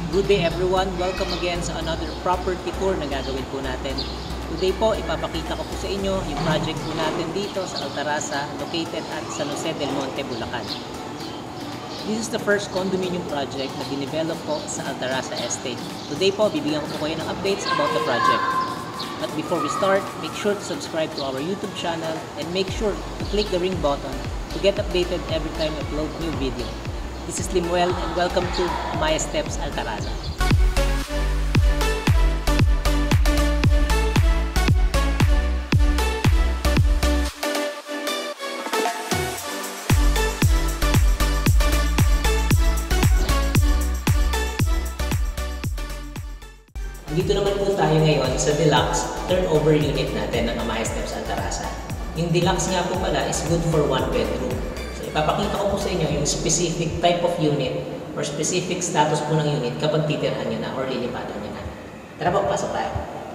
Good day everyone! Welcome again sa another property tour na gagawin po natin. Today po, ipapakita ko po sa inyo yung project po natin dito sa Altarasa, located at San Jose del Monte, Bulacan. This is the first condominium project na dinevelop po sa Altarasa Estate. Today po, bibigyan ko po kayo ng updates about the project. But before we start, make sure to subscribe to our YouTube channel and make sure to click the ring button to get updated every time we upload new video. This is Limuel and welcome to Amaya Steps Altarasa. Dito naman po tayo ngayon sa deluxe turnover unit natin ng Amaya Steps Altarasa. Yung deluxe nga po pala is good for 1 bedroom. Papakita ko po sa inyo yung specific type of unit or specific status po ng unit kapag titirhan nyo na or lilipatan nyo na. Tara po, pasok tayo.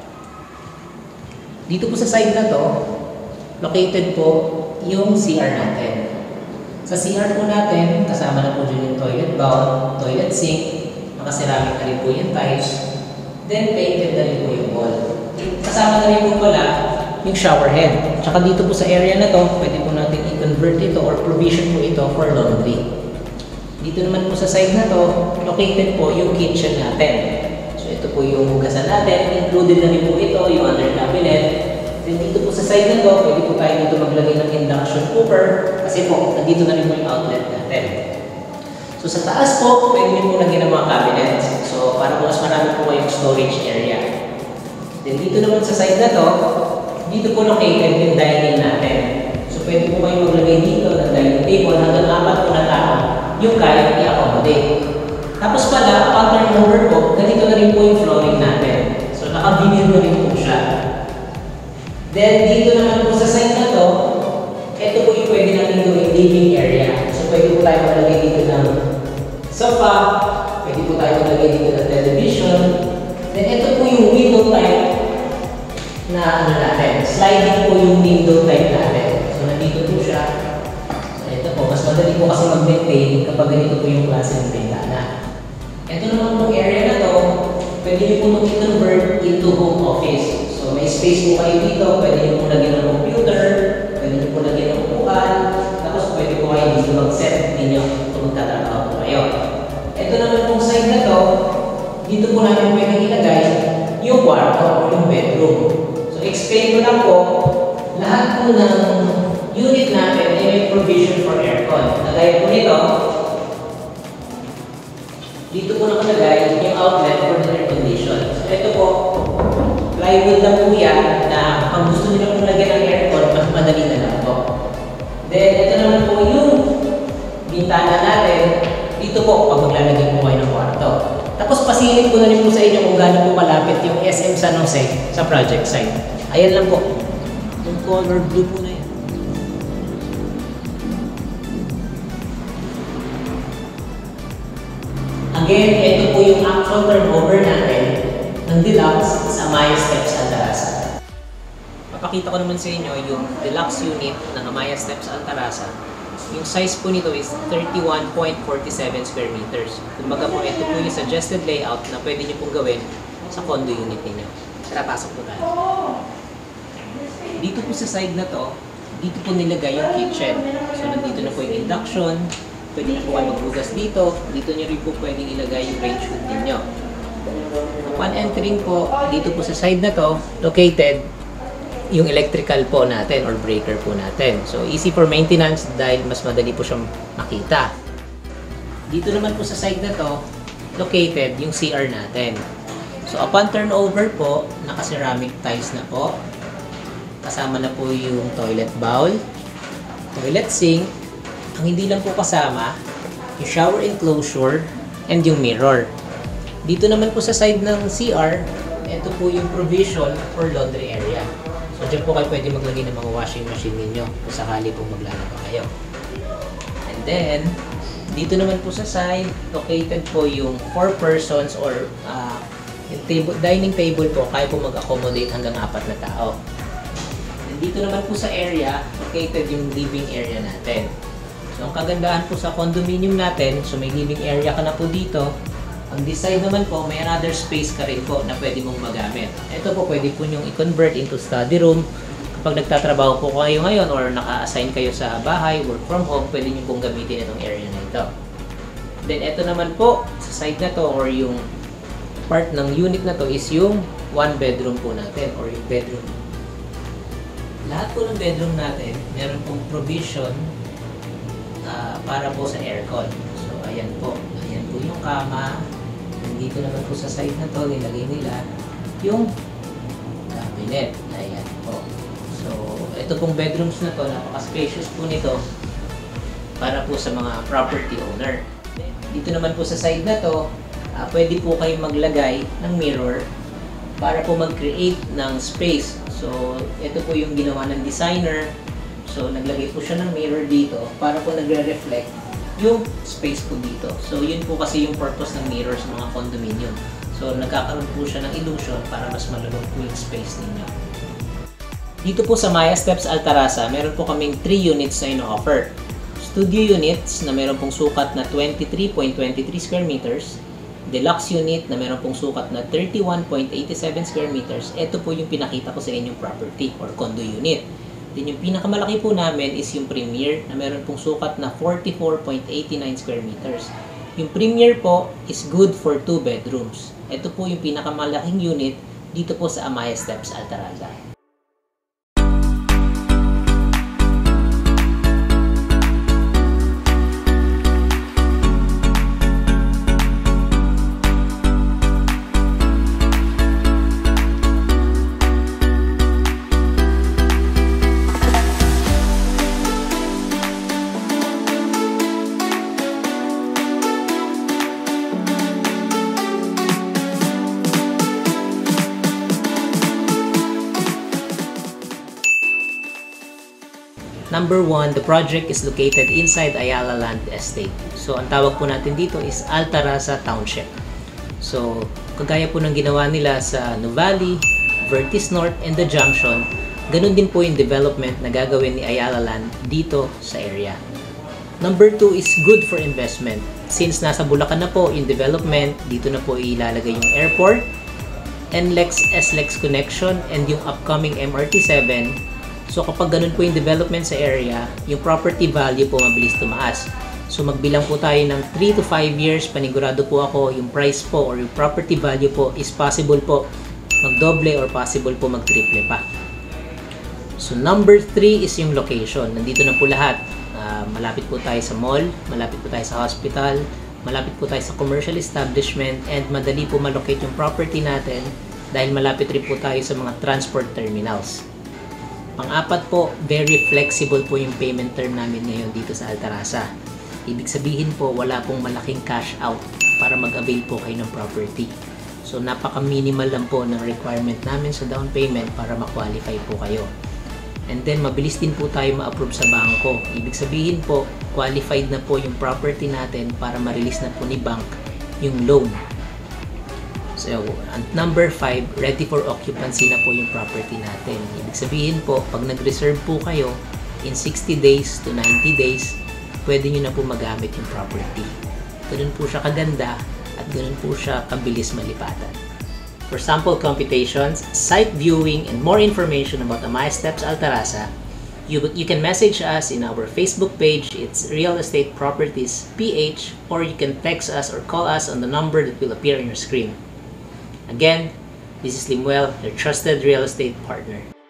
Dito po sa side na to, located po yung CR natin. Sa CR po natin, kasama na po dyan yung toilet bowl, toilet sink, nakaceramic na rin po yung tiles, then painted na rin po yung wall. Kasama na rin po pala yung shower head. Tsaka dito po sa area na to, pwede po natin i-convert ito or provision po ito for laundry. Dito naman po sa side na to, located po yung kitchen natin. So ito po yung hugasan natin, included na rin po ito, yung under cabinet. Then dito po sa side na to, pwede po tayo dito maglagay ng induction cooker kasi po, nandito na rin po yung outlet natin. So sa taas po, pwede nyo po lagyan ng mga cabinets. So para po mas marami po kayong storage area. Then dito naman sa side na to, dito po located yung dining natin. So pwede po kayo maglagay dito ng dining table hanggang 4 po na tao yung kaya i-accommodate. Tapos pala, upon turnover po, ganito na rin po yung flooring natin. So naka-veneer na rin po siya. Then dito naman po sa side na to, ito po yung pwede natin gawing living area. So pwede po tayo maglagay dito ng sofa, pwede po tayo maglagay dito ng television. Then ito po yung window type na ano natin, sliding po yung window type natin. So nandito po siya. So ito po, mas madali po kasi mag-maintain kapag ganito po yung klase ng bintana. Ito naman pong area na to, pwede nyo po mag-convert into home office. So may space po kayo dito, pwede nyo po lagyan ng computer, pwede nyo po lagyan ng upuan, tapos pwede po kayo dito mag-set ninyo kung magtatrabaho po kayo. Ito naman pong side na to, dito po namin pwede ilagay yung kwarto o yung bedroom. Explain ko lang po, lahat po ng unit natin ay may provision for aircon. Nagaya po nito, dito po nakalagay yung outlet for the air condition. So ito po, plywood lang po yan na kung gusto nyo lang lagyan ng aircon, mas madali na lang po. Then ito naman po yung bintana natin, dito po pag maglalagay po kayo ng kwarto. Tapos pasilip ko na rin po sa inyo kung gaano po malapit yung SM San Jose sa project site. Ayan lang po. Yung color blue po na yan. Again, ito po yung actual turnover natin ng deluxe sa Amaya Steps Altarasa. Papakita ko naman sa inyo yung deluxe unit ng Amaya Steps Altarasa. Yung size po nito is 31.47 square meters. Kumbaga po, ito po yung suggested layout na pwede nyo pong gawin sa condo unit ninyo. Tara, pasok po tayo. Dito po sa side na to, dito po nilagay yung kitchen. So, nandito na po yung induction. Pwede na po kayo maghugas dito. Dito nyo rin po pwedeng ilagay yung range hood ninyo. Upon entering po, dito po sa side na to, located yung electrical po natin or breaker po natin. So, easy for maintenance dahil mas madali po siyang makita. Dito naman po sa side na to, located yung CR natin. So, upon turnover po, naka-ceramic tiles na po. Kasama na po yung toilet bowl, toilet sink. Ang hindi lang po kasama, yung shower enclosure, and yung mirror. Dito naman po sa side ng CR, ito po yung provision for laundry area. So, dyan po kayo pwede maglagay ng mga washing machine ninyo kung sakali po maglalaba kayo. And then, dito naman po sa side, located po yung 4 persons or yung dining table po, kaya po mag-accommodate hanggang 4 na tao. And dito naman po sa area, located yung living area natin. So, ang kagandahan po sa condominium natin, so may living area ka na po dito, Ang this side naman po, may another space ka rin po na pwede mong magamit. Ito po, pwede po nyong i-convert into study room. Kapag nagtatrabaho po kayo ngayon or naka-assign kayo sa bahay, work from home, pwede nyo pong gamitin itong area na ito. Then, ito naman po, sa side na to or yung part ng unit na to is yung one bedroom po natin or yung bedroom. Lahat po ng bedroom natin, meron pong provision para po sa aircon. So, ayan po. Ayan po yung kama. Dito naman po sa side na to, nilagay nila yung cabinet. Ayan po. So, ito pong bedrooms na to, napaka-spacious po nito para po sa mga property owner. Dito naman po sa side na to, pwede po kayong maglagay ng mirror para po mag-create ng space. So, ito po yung ginawa ng designer. So, naglagay po siya ng mirror dito para po nagre-reflect yung space po dito. So, yun po kasi yung purpose ng mirror sa mga condominium. So, nagkakaroon po siya ng illusion para mas malalog po yung space ninyo. Dito po sa Maya Steps Altarasa, meron po kaming 3 units na ino-offer. Studio units na meron pong sukat na 23.23 square meters. Deluxe unit na meron pong sukat na 31.87 square meters. Ito po yung pinakita ko sa inyong property or condo unit. Then yung pinakamalaki po namin is yung Premier na meron pong sukat na 44.89 square meters. Yung Premier po is good for 2 bedrooms. Ito po yung pinakamalaking unit dito po sa Amaya Steps Altarasa. Number 1, the project is located inside Ayala Land Estate. So, ang tawag po natin dito is Altarasa Township. So, kagaya po ng ginawa nila sa Nuvali, Vertis North, and The Junction, ganun din po yung development na gagawin ni Ayala Land dito sa area. Number 2 is good for investment. Since nasa Bulacan na po yung development, dito na po ilalagay yung airport, NLEX, SLEX connection, and yung upcoming MRT7. So kapag ganun po yung development sa area, yung property value po mabilis tumaas. So magbilang po tayo ng 3 to 5 years, panigurado po ako yung price po or yung property value po is possible po magdoble or possible po magtriple pa. So number 3 is yung location. Nandito na po lahat. Malapit po tayo sa mall, malapit po tayo sa hospital, malapit po tayo sa commercial establishment, and madali po malocate yung property natin dahil malapit rin po tayo sa mga transport terminals. Pang-apat po, very flexible po yung payment term namin ngayon dito sa Altarasa. Ibig sabihin po, wala pong malaking cash out para mag-avail po kayo ng property. So, napaka-minimal lang po ng requirement namin sa down payment para ma-qualify po kayo. And then, mabilis din po tayo ma-approve sa bangko. Ibig sabihin po, qualified na po yung property natin para ma-release na po ni bank yung loan. So, number 5, ready for occupancy na po yung property natin. Ibig sabihin po, pag nag-reserve po kayo, in 60 days to 90 days, pwede nyo na po magamit yung property. Ganun po siya kaganda at ganun po siya kabilis malipatan. For sample computations, site viewing, and more information about Amaya Steps Altarasa, you can message us in our Facebook page. It's Real Estate Properties PH, or you can text us or call us on the number that will appear on your screen. Again, this is Limuel, your trusted real estate partner.